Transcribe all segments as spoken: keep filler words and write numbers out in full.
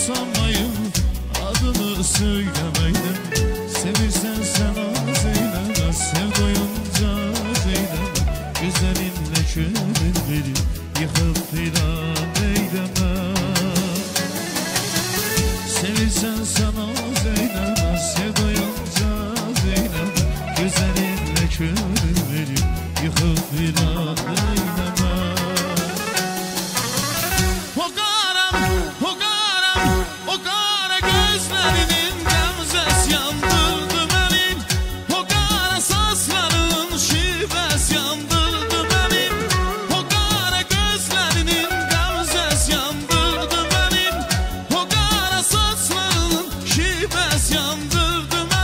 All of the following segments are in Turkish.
usanmayın, adını söylemeydim. Sevirsen sen az eyleme, sev doyunca eyleme. Güzelinle kömürleri yıkıp filan eyleme. Sevirsen sen az eyleme, sev doyunca eyleme. Güzelinle kömürleri yıkıp filan eyleme. O karam, o karam, o kara gözlerinin gamzesi yandırdı beni. O kara saçların şivesi yandırdı beni. O kara gözlerinin gamzesi yandırdı beni. O kara saçların şivesi yandırdı beni.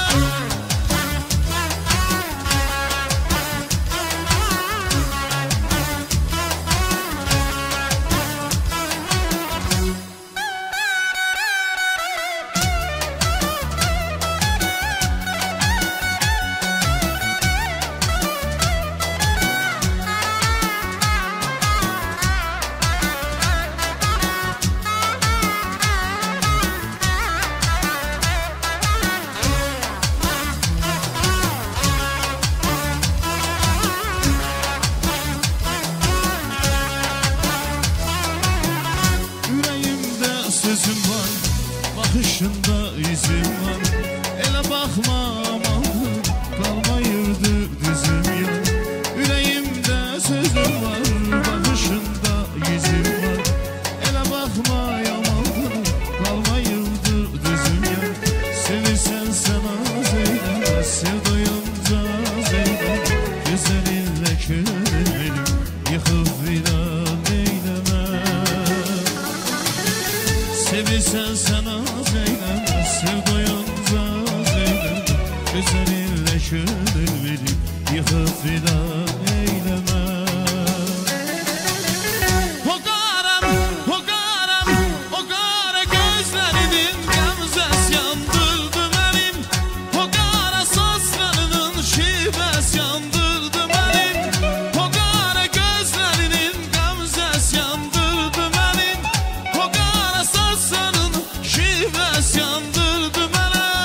Sözüm var, bakışında izim var. Ele bakma aman, kalmayırdı dizim ya. Yüreğimde sözüm var, bakışında izim var. Ele bakma aman, kalmayırdı dizim ya. Sevirsen sen az eyleme, sev doyunca eyleme. Güzelinle kömürleri yıkıp filan eyleme. Sevirsen sen az eyleme, sev doyunca eyleme. Güzelinle kömürleri yıkıp filan eyleme. O karam, o karam, o kara gözlerinin gamzesi yandırdı benim. O kara saçlarının şivesi yandırdı benim. O kara gözlerinin gamzesi yandırdı benim. O kara saçların şivesi yandırdı beni.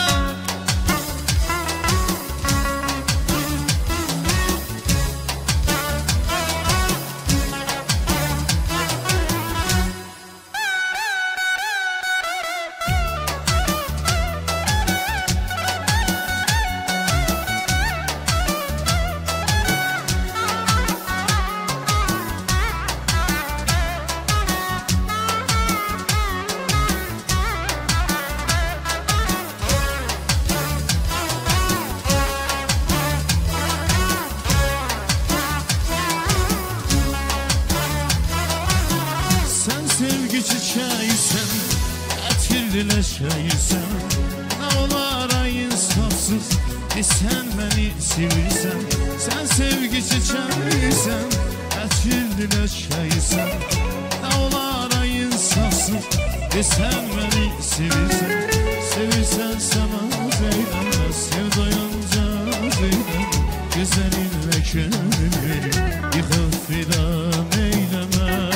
Sevgi çiçeğiysen, etirli leşeysen. Ne olar ay insafsız, sen beni sevirsen. Sen sevgi çiçeğiysen, etirli leşeysen. Ne olar ay insafsız, sen beni sevirsen. Sevirsen sen az eyleme, sev doyunca eyleme. Güzelinle kömürleri yıkıp filan eyleme.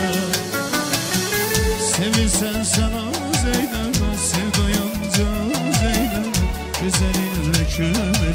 Sevirsen sen az eyleme, sev doyunca eyleme. Güzelinle kömürleri